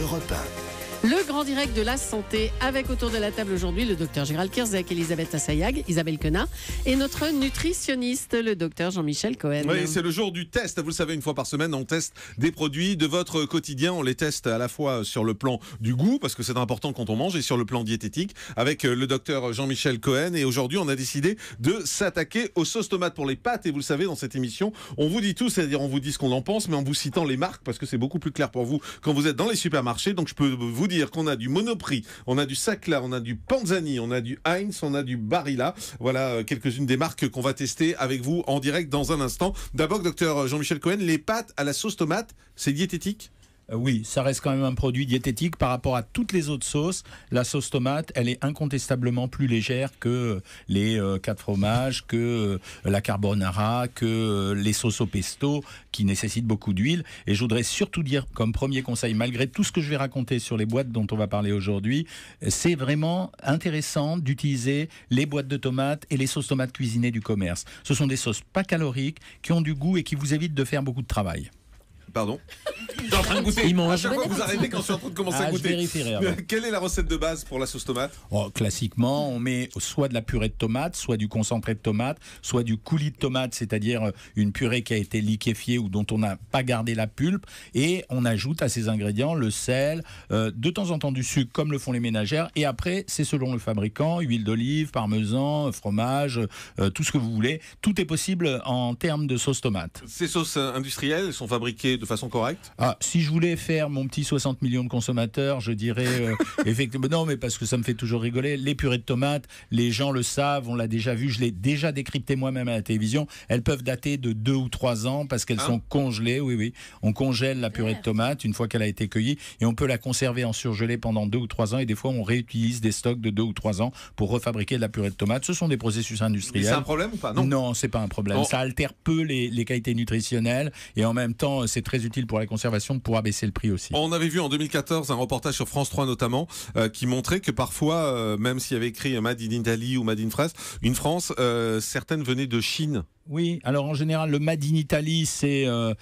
Europe 1. Le grand direct de la santé avec autour de la table aujourd'hui le docteur Gérald Kierzek, Elisabeth Assayag, Isabelle Quenat et notre nutritionniste, le docteur Jean-Michel Cohen. Oui, c'est le jour du test. Vous le savez, une fois par semaine, on teste des produits de votre quotidien. On les teste à la fois sur le plan du goût, parce que c'est important quand on mange, et sur le plan diététique, avec le docteur Jean-Michel Cohen. Et aujourd'hui, on a décidé de s'attaquer aux sauces tomates pour les pâtes. Et vous le savez, dans cette émission, on vous dit tout, c'est-à-dire on vous dit ce qu'on en pense, mais en vous citant les marques, parce que c'est beaucoup plus clair pour vous quand vous êtes dans les supermarchés. Donc je peux vous dire qu'on a du Monoprix, on a du Saclar, on a du Panzani, on a du Heinz, on a du Barilla. Voilà quelques-unes des marques qu'on va tester avec vous en direct dans un instant. D'abord, docteur Jean-Michel Cohen, les pâtes à la sauce tomate, c'est diététique ? Oui, ça reste quand même un produit diététique par rapport à toutes les autres sauces. La sauce tomate, elle est incontestablement plus légère que les 4 fromages, que la carbonara, que les sauces au pesto qui nécessitent beaucoup d'huile. Et je voudrais surtout dire comme premier conseil, malgré tout ce que je vais raconter sur les boîtes dont on va parler aujourd'hui, c'est vraiment intéressant d'utiliser les boîtes de tomates et les sauces tomates cuisinées du commerce. Ce sont des sauces pas caloriques, qui ont du goût et qui vous évitent de faire beaucoup de travail. Pardon. Je suis en train de goûter. À chaque fois, vous arrêtez quand je suis en train de commencer à goûter. Je vérifierai avant. Quelle est la recette de base pour la sauce tomate ? Classiquement, on met soit de la purée de tomate, soit du concentré de tomate, soit du coulis de tomate, c'est-à-dire une purée qui a été liquéfiée ou dont on n'a pas gardé la pulpe. Et on ajoute à ces ingrédients le sel, de temps en temps du sucre, comme le font les ménagères. Et après, c'est selon le fabricant, huile d'olive, parmesan, fromage, tout ce que vous voulez. Tout est possible en termes de sauce tomate. Ces sauces industrielles sont fabriquées de façon correcte ? Si je voulais faire mon petit 60 millions de consommateurs, je dirais effectivement non, mais parce que ça me fait toujours rigoler. Les purées de tomates, les gens le savent, on l'a déjà vu, je l'ai déjà décrypté moi-même à la télévision. Elles peuvent dater de 2 ou 3 ans parce qu'elles sont congelées. Oui, on congèle la purée de tomate une fois qu'elle a été cueillie et on peut la conserver en surgelé pendant 2 ou 3 ans. Et des fois, on réutilise des stocks de 2 ou 3 ans pour refabriquer de la purée de tomate. Ce sont des processus industriels. Mais c'est un problème ou pas ? Non, c'est pas un problème. Bon. Ça altère peu les qualités nutritionnelles et en même temps, c'est très utile pour la conservation pour abaisser le prix aussi. On avait vu en 2014 un reportage sur France 3 notamment qui montrait que parfois, même s'il y avait écrit Made in Italy ou Made in France, certaines venaient de Chine. Oui, alors en général, le Made in Italy, c'est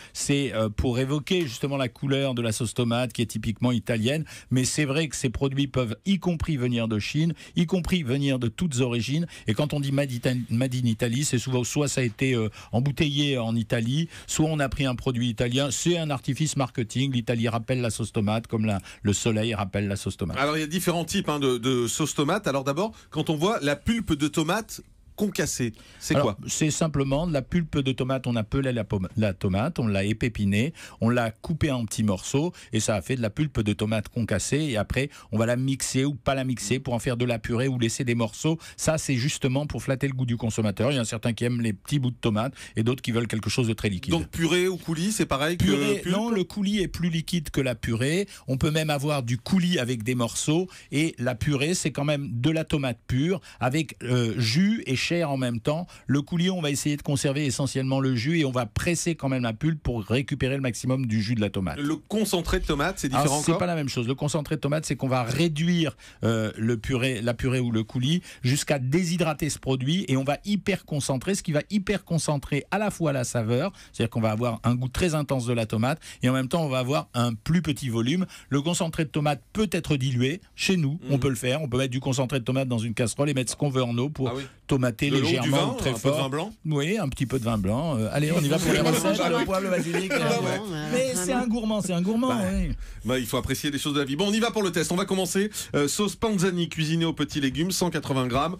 pour évoquer justement la couleur de la sauce tomate qui est typiquement italienne. Mais c'est vrai que ces produits peuvent y compris venir de Chine, y compris venir de toutes origines. Et quand on dit Made in Italy, c'est souvent soit ça a été embouteillé en Italie, soit on a pris un produit italien. C'est un artifice marketing. L'Italie rappelle la sauce tomate comme le soleil rappelle la sauce tomate. Alors il y a différents types de sauce tomate. Alors d'abord, quand on voit la pulpe de tomate concassée, c'est quoi ? C'est simplement de la pulpe de tomate. On a pelé la tomate, on l'a épépinée, on l'a coupée en petits morceaux et ça a fait de la pulpe de tomate concassée. Et après, on va la mixer ou pas la mixer pour en faire de la purée ou laisser des morceaux. Ça, c'est justement pour flatter le goût du consommateur. Il y en a certains qui aiment les petits bouts de tomate et d'autres qui veulent quelque chose de très liquide. Donc purée ou coulis, c'est pareil que pulpe ? Non, le coulis est plus liquide que la purée. On peut même avoir du coulis avec des morceaux et la purée, c'est quand même de la tomate pure avec jus et chair en même temps. Le coulis, on va essayer de conserver essentiellement le jus et on va presser quand même la pulpe pour récupérer le maximum du jus de la tomate. Le concentré de tomate, c'est différent encore ? C'est pas la même chose. Le concentré de tomate, c'est qu'on va réduire la purée ou le coulis jusqu'à déshydrater ce produit et on va hyper concentrer, ce qui va hyper concentrer à la fois la saveur, c'est-à-dire qu'on va avoir un goût très intense de la tomate et en même temps on va avoir un plus petit volume. Le concentré de tomate peut être dilué. Chez nous, on peut le faire. On peut mettre du concentré de tomate dans une casserole et mettre ce qu'on veut en eau pour tomater légèrement, du vin, très un fort. Peu de vin blanc ? Oui, un petit peu de vin blanc. Allez, on y va pour les recettes. Le poivre, le basilic. Mais c'est un gourmand, oui. Il faut apprécier les choses de la vie. Bon, on y va pour le test. On va commencer. Sauce Panzani cuisinée aux petits légumes, 180 grammes,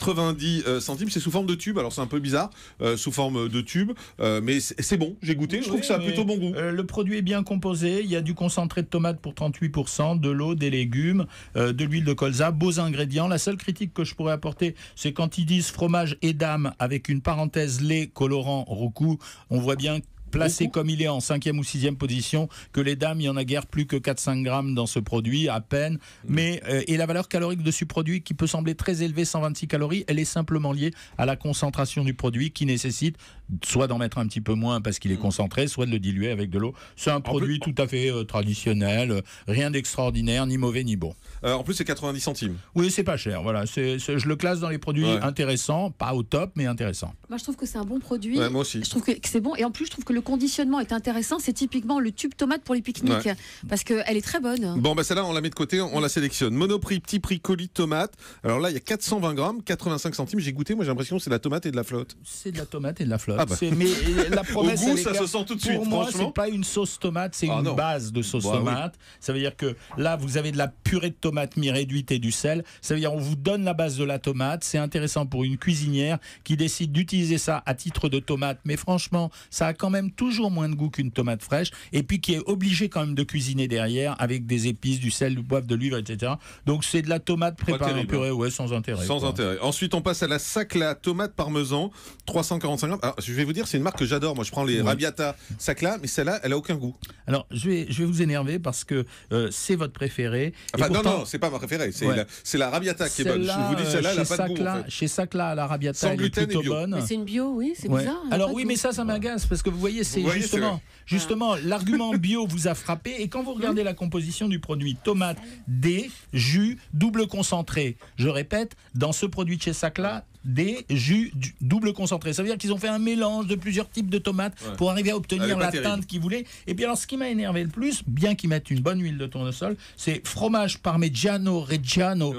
90 centimes. C'est sous forme de tube. Alors c'est un peu bizarre, sous forme de tube, mais c'est bon. J'ai goûté. Je trouve que ça a plutôt bon goût. Le produit est bien composé. Il y a du concentré de tomate pour 38%, de l'eau, des légumes, de l'huile de colza. Beaux ingrédients. La seule critique que je pourrais apporter, c'est quand ils disent fromage Edam avec une parenthèse lait colorant Roku, on voit bien placé comme il est en 5e ou 6e position, que les dames, il y en a guère plus que 4-5 grammes dans ce produit, à peine. Mais, et la valeur calorique de ce produit, qui peut sembler très élevée, 126 calories, elle est simplement liée à la concentration du produit qui nécessite soit d'en mettre un petit peu moins parce qu'il est concentré, soit de le diluer avec de l'eau. C'est un produit tout à fait traditionnel, rien d'extraordinaire, ni mauvais ni bon. En plus, c'est 90 centimes. Oui, c'est pas cher. Voilà, je le classe dans les produits intéressants, pas au top, mais intéressants. Moi, je trouve que c'est un bon produit. Ouais, moi aussi. Je trouve que c'est bon. Et en plus, je trouve que le conditionnement est intéressant, c'est typiquement le tube tomate pour les pique-niques, parce qu'elle est très bonne. Bon, bah celle-là, on la met de côté, on la sélectionne. Monoprix, petit prix, colis de tomate. Alors là, il y a 420 grammes, 85 centimes. J'ai goûté, moi j'ai l'impression que c'est de la tomate et de la flotte. C'est de la tomate et de la flotte. Ah bah. Mais la promesse, Au goût, elle est ça claire. se sent tout de suite, Pour moi, franchement. c'est pas une sauce tomate, c'est une non. base de sauce Bah, tomate. Ça veut dire que là, vous avez de la purée de tomate mi-réduite et du sel. Ça veut dire on vous donne la base de la tomate. C'est intéressant pour une cuisinière qui décide d'utiliser ça à titre de tomate. Mais franchement, ça a quand même toujours moins de goût qu'une tomate fraîche. Et puis qui est obligé quand même de cuisiner derrière avec des épices, du sel, du poivre, de l'huile, etc. Donc c'est de la tomate préparée en purée, sans intérêt. Sans quoi. intérêt. Ensuite, on passe à la Sacla tomate parmesan, 345 grammes. Alors, je vais vous dire, c'est une marque que j'adore. Moi, je prends les Rabiata Sacla, mais celle-là, elle a aucun goût. Alors, je vais vous énerver parce que c'est votre préféré. Enfin, Et pourtant, non, c'est pas ma préférée. C'est Ouais. la Rabiata qui est bonne. Je vous dis, celle-là, elle a pas de goût. En fait. Chez Sacla, la Rabiata, Sans elle est gluten et plutôt bio. bonne. Mais c'est une bio, oui, c'est Ouais. bizarre. elle a Alors pas de oui, goût. mais ça m'agace parce que vous voyez, c'est Vous voyez, justement l'argument bio vous a frappé. Et quand vous regardez la composition du produit, tomate, D, jus, double concentré. Je répète, dans ce produit de chez Sacla, des jus double concentré. Ça veut dire qu'ils ont fait un mélange de plusieurs types de tomates pour arriver à Elle est obtenir pas la terrible. teinte qu'ils voulaient. Et puis alors, ce qui m'a énervé le plus, bien qu'ils mettent une bonne huile de tournesol, c'est fromage Parmigiano Reggiano,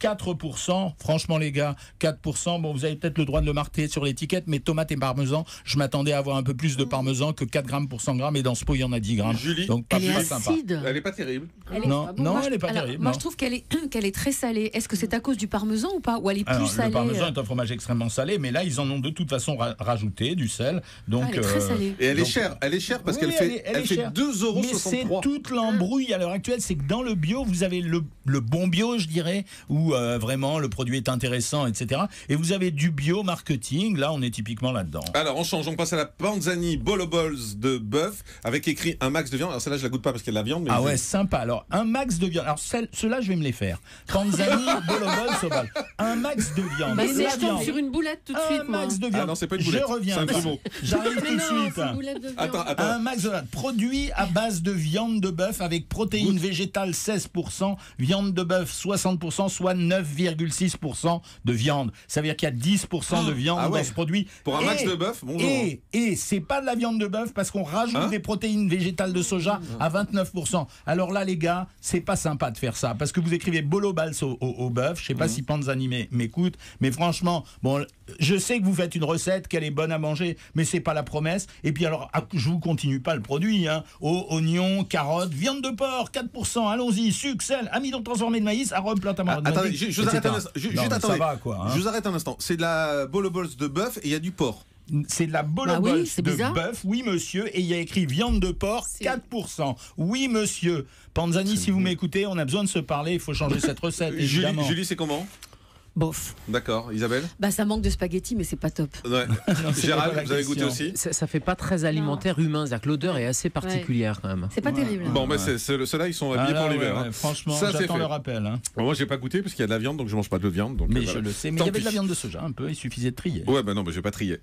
4%. Franchement, les gars, 4%. Bon, vous avez peut-être le droit de le marquer sur l'étiquette, mais tomate et parmesan, je m'attendais à avoir un peu plus de parmesan que 4 grammes pour 100 grammes. Et dans ce pot, il y en a 10 grammes. Julie, Donc, pas Elle est pas sympa. acide. elle est pas terrible. Non, non, elle est pas Alors, terrible. Moi, non. je trouve qu'elle est très salée. Est-ce que c'est à cause du parmesan ou pas? Ou elle est plus Alors, salée le parmesan est un fromage extrêmement salé, mais là, ils en ont de toute façon rajouté du sel. Donc, elle est très salée. Et elle est donc- chère. Elle est chère parce Oui, qu'elle oui, fait, elle est fait chère. 2,63 Mais c'est €. toute l'embrouille à l'heure actuelle, c'est que dans le bio, vous avez le bon bio, je dirais, où vraiment le produit est intéressant, etc. Et vous avez du bio marketing, là on est typiquement là-dedans. Alors, on change. On passe à la Panzani Bolo Balls de bœuf avec écrit un max de viande. Alors, celle-là, je la goûte pas parce qu'il y a de la viande. Mais Ah ouais, sympa. Alors, un max de viande. Alors, ceux-là, je vais me les faire. Panzani, bolobol, sobal. Un max de viande. Bah, Et c'est- la je tombe viande. sur une boulette tout de suite, Un moi. max de viande. Ah non, c'est pas une boulette. Je reviens. C'est un grumeau. J'arrive Mais tout de non, suite. c'est une boulette de viande. Attends. Un max de produit à base de viande de bœuf avec protéines Goûte. végétales 16%, viande de bœuf 60%, soit 9,6% de viande. Ça veut dire qu'il y a 10% de viande Ah ouais. dans ce produit. Pour un max de bœuf, bonjour. Et c'est pas de la viande de bœuf parce qu'on rajoute Hein des protéines végétales de soja à 29%. Alors là, les gars, c'est pas sympa de faire ça parce que vous écrivez bolo balls au bœuf. Je sais pas si Panzani m'écoute, mais franchement, bon, je sais que vous faites une recette, qu'elle est bonne à manger, mais c'est pas la promesse. Et puis alors, je vous continue pas le produit, hein. Oignons, carottes, viande de porc, 4%, allons-y, sucre, sel, amidon transformé de maïs, arôme, plante à Attendez, je vous arrête un instant. Juste attendez. Ça va, quoi. Hein. Je vous arrête un instant. C'est de la Bolo Balls de bœuf et il y a du porc. C'est de la bolo Bah oui, balls c'est de bizarre. bœuf, oui monsieur, et il y a écrit viande de porc, 4%. Oui monsieur. Panzani, si vous m'écoutez, on a besoin de se parler, il faut changer cette recette, évidemment. Julie, c'est comment? Bof. D'accord. Isabelle? Bah, ça manque de spaghettis, mais c'est pas top. Ouais. c'est Gérald, pas la vous avez goûté question. aussi? Ça fait pas très alimentaire humain, c'est-à-dire que l'odeur est assez particulière quand même. C'est pas terrible. Bon, mais ceux-là, ils sont habillés Ah là, pour l'hiver. ouais, hein. ouais, franchement, Ça, c'est j'attends fait. le rappel. Hein. Bon, moi, j'ai pas goûté parce qu'il y a de la viande, donc je mange pas de viande. Donc, Mais voilà. je le sais, mais Tant il y avait de la pis. viande de soja un peu, il suffisait de trier. Ouais, bah non, bah, je vais pas trier.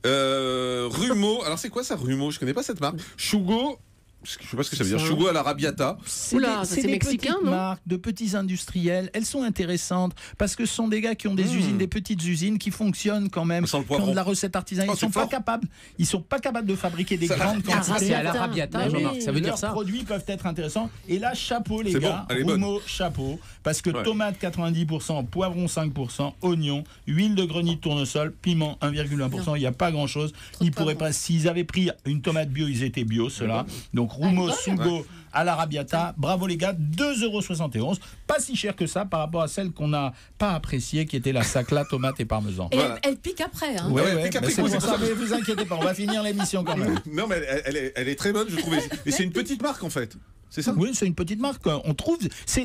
Rumeau. Alors, c'est quoi ça, Rumeau? Je connais pas cette marque. Chougo. Je sais pas ce que ça veut dire. Ça. Chougo à la Rabiata. Oula, ça, c'est des mexicain, petites non marques de petits industriels. Elles sont intéressantes parce que ce sont des gars qui ont des usines, des petites usines qui fonctionnent quand même, Sans le qui ont poivron. de la recette artisanale. Oh, Ils sont c'est pas fort. capables. Ils sont pas capables de fabriquer des Ça- grandes Ah, quantités. C'est à la Rabiata. Rabiata, Bah Jean-Marc, oui. ça veut dire Leurs ça. produits peuvent être intéressants. Et là, chapeau, les C'est gars. bon, elle est bonne. Rumeau, chapeau. Parce que Ouais. tomate 90%, poivron 5%, oignon, huile de grenille de tournesol, piment 1,1%. Il n'y a pas grand-chose. Ils pourraient pas. S'ils avaient pris une tomate bio, ils étaient bio, ceux-là. Donc, Rumeau, Sugo, à la Rabiata. Bravo, les gars. 2,71 €. Pas si cher que ça par rapport à celle qu'on n'a pas appréciée, qui était la Sacla, tomate et parmesan. Et Voilà. elle pique après. Hein. Ouais, pique après mais c'est coup, pour c'est ça, pour ça. mais vous inquiétez pas, on va finir l'émission quand même. Non, mais elle est très bonne, je trouve. Et c'est une petite marque, en fait. C'est ça? Oui, c'est une petite marque. On trouve,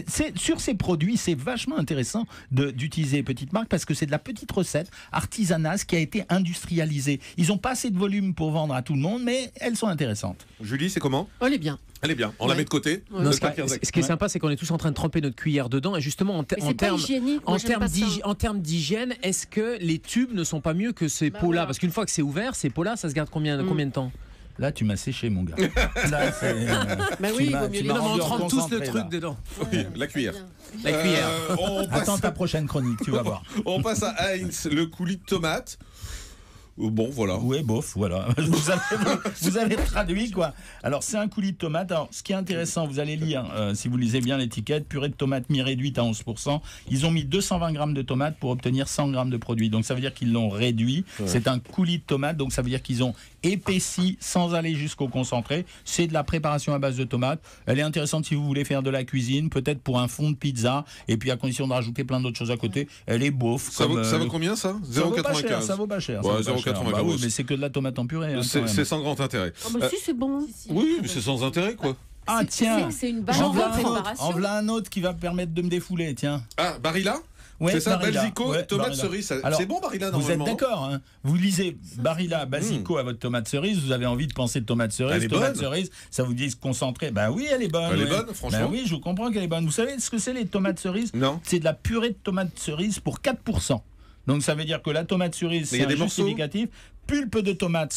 sur ces produits, c'est vachement intéressant d'utiliser les petites marques parce que c'est de la petite recette artisanale qui a été industrialisée. Ils n'ont pas assez de volume pour vendre à tout le monde, mais elles sont intéressantes. Julie, c'est comment? Oh, elle est bien. Elle est bien. On la Ouais. met de côté. Ouais. Non, Docteur ce Kierzek. qui est sympa, c'est qu'on est tous en train de tremper notre cuillère dedans. Et justement, Mais c'est pas hygiénique. Moi, j'aime pas ça. en termes d'hygiène, est-ce que les tubes ne sont pas mieux que ces Bah pots-là voilà. Parce qu'une fois que c'est ouvert, ces pots-là, ça se garde combien de temps? Là, tu m'as séché, mon gars. Là, c'est, Bah tu oui, il m'as- vaut mieux tu les m'as Non, mais on rendu trempe tous le concentré, truc là. dedans. Oui, la cuillère. La cuillère. On passe, Attends ta prochaine chronique, tu vas voir. on passe à Heinz, le coulis de tomate. Bon, voilà. Ouais, bof, voilà. Vous avez traduit, quoi. Alors, c'est un coulis de tomates. Alors, ce qui est intéressant, vous allez lire, si vous lisez bien l'étiquette, purée de tomates mi-réduite à 11%. Ils ont mis 220 grammes de tomates pour obtenir 100 grammes de produit. Donc, ça veut dire qu'ils l'ont réduit. Ouais. C'est un coulis de tomates, donc ça veut dire qu'ils ont épaissi sans aller jusqu'au concentré. C'est de la préparation à base de tomates. Elle est intéressante si vous voulez faire de la cuisine, peut-être pour un fond de pizza, et puis à condition de rajouter plein d'autres choses à côté. Elle est beauf. Ça vaut combien, ça 0,95. Ça vaut pas cher. Ouais, 0,95. Bah oui, mais c'est que de la tomate en purée. Hein, c'est sans grand intérêt. Oh bah si, c'est bon. Oui, mais c'est sans intérêt, quoi. Ah tiens, c'est une base de préparation. En voilà un autre qui va me permettre de me défouler, tiens. Ah, Barilla? Ouais, c'est ça, Barilla. Basico, ouais, tomate Barilla. cerise. Alors, c'est bon, Barilla, normalement. Vous êtes d'accord, hein? Vous lisez Barilla, Basico à votre tomate cerise, vous avez envie de penser de tomate cerise. Elle est tomate bonne. Cerise, ça vous dit se concentrer. Ben oui, elle est bonne. Elle est ouais. bonne, franchement. Ben oui, je vous comprends qu'elle est bonne. Vous savez ce que c'est les tomates cerises? Non. C'est de la purée de tomates cerises pour 4%. Donc ça veut dire que la tomate cerise, c'est un justificatif. Pulpe de tomate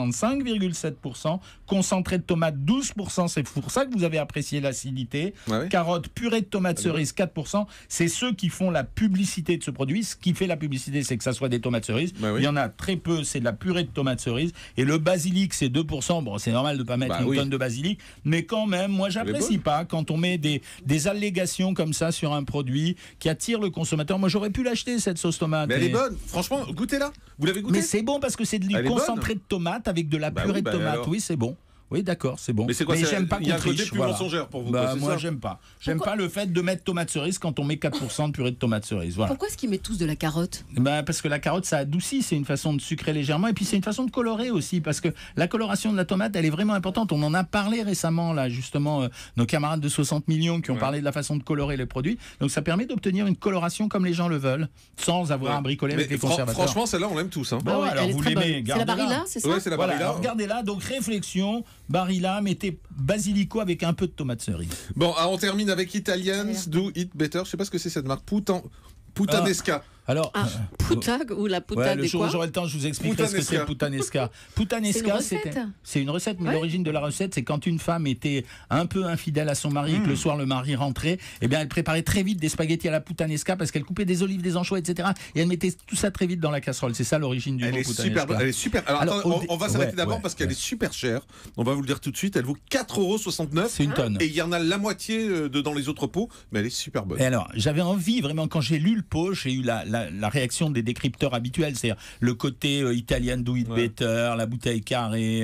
65,7%, concentré de tomate 12%, c'est pour ça que vous avez apprécié l'acidité. Ouais. Carotte, purée de tomate cerise 4%, c'est ceux qui font la publicité de ce produit. Ce qui fait la publicité, c'est que ça soit des tomates cerises. Oui. Il y en a très peu, c'est de la purée de tomate cerise. Et le basilic, c'est 2%. Bon, c'est normal de ne pas mettre une tonne de basilic, mais quand même, moi j'apprécie pas quand on met des allégations comme ça sur un produit qui attire le consommateur. Moi j'aurais pu l'acheter cette sauce tomate. Mais elle est bonne, franchement, goûtez-la. Vous l'avez goûtée? Mais c'est bon parce que c'est du concentré de tomate avec de la purée de tomate. Oui, c'est bon. Oui, d'accord, c'est bon. Mais c'est quoi? J'aime pas qu'on triche. Il y a un côté plus mensongère pour vous. Moi, j'aime pas. J'aime pas le fait de mettre tomate cerise quand on met 4% de purée de tomate cerise. Voilà. Pourquoi est-ce qu'ils mettent tous de la carotte? Parce que la carotte, ça adoucit. C'est une façon de sucrer légèrement. Et puis, c'est une façon de colorer aussi. Parce que la coloration de la tomate, elle est vraiment importante. On en a parlé récemment, là, justement, nos camarades de 60 millions qui ont parlé de la façon de colorer les produits. Donc, ça permet d'obtenir une coloration comme les gens le veulent, sans avoir à bricoler avec les conservateurs. Franchement, celle-là, on l'aime tous. Hein. Bon, alors, vous l'aimez. C'est la Barilla, c'est ça? Oui, c'est la Barilla. Alors, regardez-là. Donc, réflexion. Barilla, mettez basilico avec un peu de tomate cerise. Bon, on termine avec Italians Do It Better. Je sais pas ce que c'est cette marque. Puttanesca. Alors, Poutag ou la poutade le jour où j'aurai le temps, je vous expliquerai ce que c'est le puttanesca. Puttanesca, c'est une recette, mais l'origine de la recette, c'est quand une femme était un peu infidèle à son mari et que le soir le mari rentrait, eh bien elle préparait très vite des spaghettis à la puttanesca parce qu'elle coupait des olives, des anchois, etc. Et elle mettait tout ça très vite dans la casserole. C'est ça l'origine du mot puttanesca. Elle est super. Alors attends, on va s'arrêter d'abord parce qu'elle est super chère. On va vous le dire tout de suite. Elle vaut 4,69 €. C'est une tonne. Et il y en a la moitié dans les autres pots, mais elle est super bonne. Et alors, j'avais envie, vraiment, quand j'ai lu le pot, j'ai eu la réaction des décrypteurs habituels, c'est-à-dire le côté Italian Do It Better, la bouteille carrée,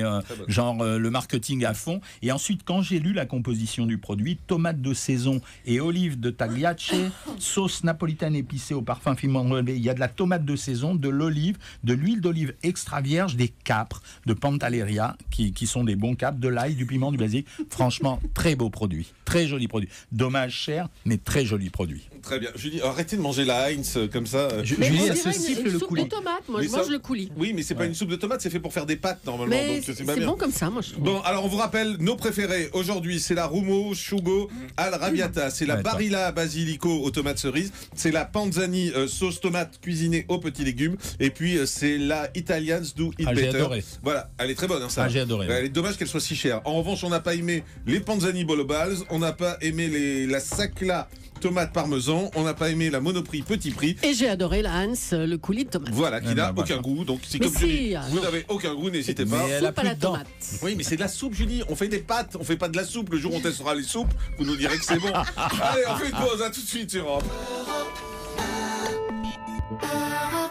le marketing à fond. Et ensuite, quand j'ai lu la composition du produit, tomates de saison et olives de Tagliace, sauce napolitaine épicée au parfum finement relevé, il y a de la tomate de saison, de l'olive, de l'huile d'olive extra vierge, des capres, de Pantelleria, qui sont des bons capres, de l'ail, du piment, du basilic. Franchement, très beau produit, très joli produit. Dommage cher, mais très joli produit. Très bien. Julie, arrêtez de manger la Heinz comme ça. Julie, elle se siffle le coulis. Une soupe de tomate, moi je mange le coulis. Oui, mais c'est pas une soupe de tomate, c'est fait pour faire des pâtes normalement. Mais c'est bon comme ça, moi je trouve. Bon, alors on vous rappelle, nos préférés aujourd'hui, c'est la Rumo Shugo al Rabiata, c'est la Barilla Basilico aux tomates cerises, c'est la Panzani sauce tomate cuisinée aux petits légumes, et puis c'est la Italians Do It Better. J'ai adoré. Voilà, elle est très bonne, hein, ça. J'ai adoré. Elle est dommage qu'elle soit si chère. En revanche, on n'a pas aimé les Panzani Bolo Balls, on n'a pas aimé la Sacla tomate parmesan, on n'a pas aimé la Monoprix petit prix. Et j'ai adoré la Hans, le coulis de tomate. Voilà, qui n'a aucun goût. Donc si comme Julie, vous n'avez aucun goût, n'hésitez pas. Elle a pas la tomate. Oui, mais c'est de la soupe, Julie. On fait des pâtes, on fait pas de la soupe. Le jour où on testera les soupes, vous nous direz que c'est bon. Allez, on fait une pause, à tout de suite sur Europe.